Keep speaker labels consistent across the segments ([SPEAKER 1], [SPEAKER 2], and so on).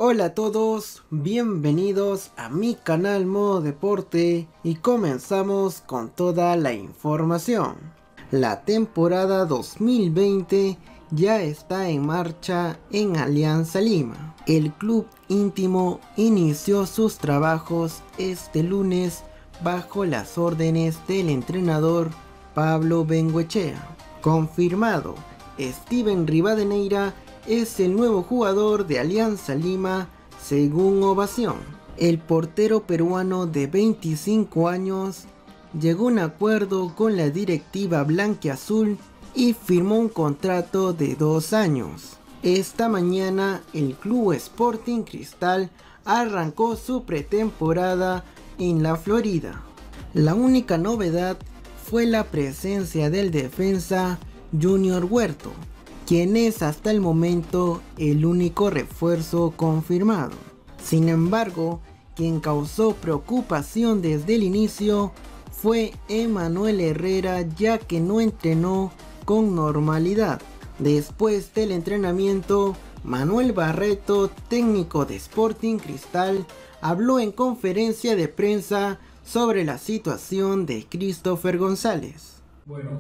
[SPEAKER 1] Hola a todos, bienvenidos a mi canal Modo Deporte y comenzamos con toda la información. La temporada 2020 ya está en marcha en Alianza Lima. El club íntimo inició sus trabajos este lunes bajo las órdenes del entrenador Pablo Bengoechea. Confirmado, Steven Rivadeneira es el nuevo jugador de Alianza Lima según Ovación. El portero peruano de 25 años llegó a un acuerdo con la directiva blanquiazul y firmó un contrato de 2 años. Esta mañana el Club Sporting Cristal arrancó su pretemporada en la Florida. La única novedad fue la presencia del defensa Junior Huerto, quien es hasta el momento el único refuerzo confirmado. Sin embargo, quien causó preocupación desde el inicio fue Emanuel Herrera, ya que no entrenó con normalidad. Después del entrenamiento, Manuel Barreto, técnico de Sporting Cristal, habló en conferencia de prensa sobre la situación de Christopher González.
[SPEAKER 2] Bueno,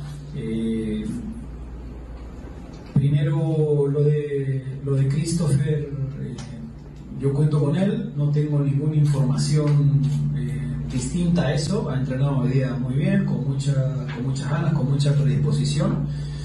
[SPEAKER 2] primero lo de Christopher, yo cuento con él, no tengo ninguna información distinta a eso. Ha entrenado hoy día muy bien, con muchas ganas, con mucha predisposición,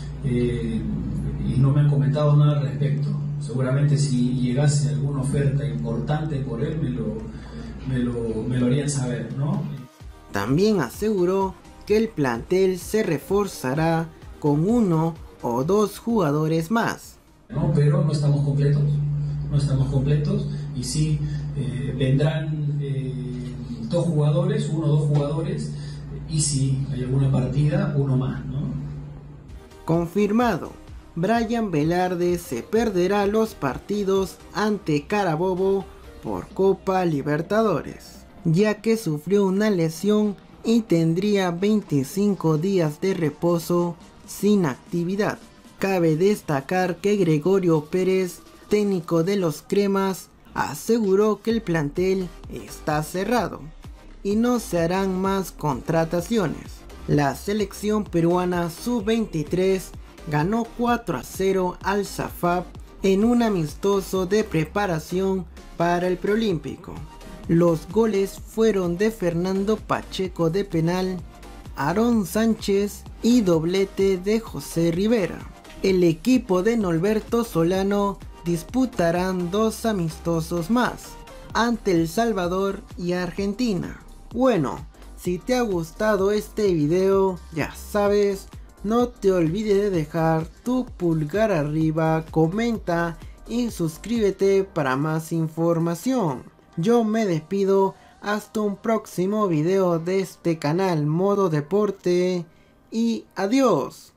[SPEAKER 2] y no me han comentado nada al respecto. Seguramente si llegase alguna oferta importante por él me lo harían saber, ¿no?
[SPEAKER 1] También aseguró que el plantel se reforzará con 1 o 2 jugadores más.
[SPEAKER 2] No, pero no estamos completos y sí vendrán 2 jugadores, 1 o 2 jugadores, y si hay alguna partida, 1 más, ¿no?
[SPEAKER 1] Confirmado, Brian Velarde se perderá los partidos ante Carabobo por Copa Libertadores, ya que sufrió una lesión y tendría 25 días de reposo sin actividad. Cabe destacar que Gregorio Pérez, técnico de los Cremas, aseguró que el plantel está cerrado y no se harán más contrataciones. La selección peruana sub-23 ganó 4-0 al SAFAP en un amistoso de preparación para el preolímpico. Los goles fueron de Fernando Pacheco de penal, Aarón Sánchez y doblete de José Rivera. El equipo de Norberto Solano disputarán 2 amistosos más, ante El Salvador y Argentina. Bueno, si te ha gustado este video, ya sabes, no te olvides de dejar tu pulgar arriba, comenta y suscríbete para más información. Yo me despido, hasta un próximo video de este canal Modo Deporte y adiós.